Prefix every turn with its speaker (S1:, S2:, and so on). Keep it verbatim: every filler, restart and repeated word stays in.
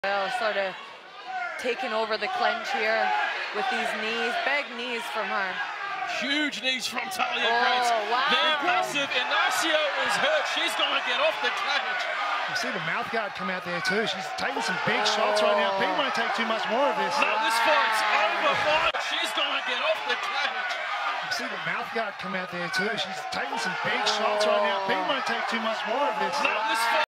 S1: Well, sort of taking over the clinch here with these knees, big knees from her.
S2: Huge knees from Talia
S1: Oh,
S2: Grace.
S1: wow.
S2: They're massive. Inacio is hurt. She's going to get off the cage.
S3: You see the mouth guard come out there too. She's taking some big oh. shots right now. Pete won't take too much more of this.
S2: No, this fight's over. Mike. She's going to get off the cage.
S3: You see the mouth guard come out there too. She's taking some big shots right now. Pete won't take too much more of this.
S2: No, this fight